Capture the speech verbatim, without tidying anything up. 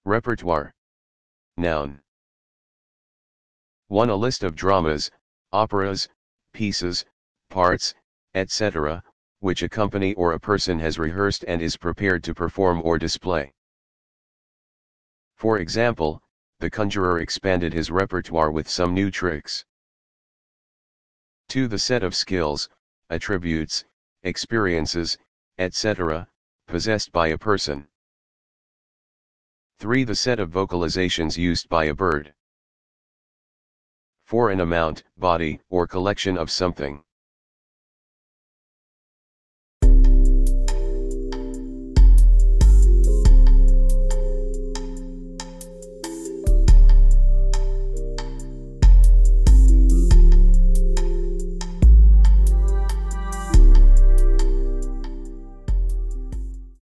Repertoire. Noun. one. A list of dramas, operas, pieces, parts, et cetera, which a company or a person has rehearsed and is prepared to perform or display. For example, the conjurer expanded his repertoire with some new tricks. two. The set of skills, attributes, experiences, et cetera, possessed by a person. three. The set of vocalizations used by a bird. four. An amount, body, or collection of something.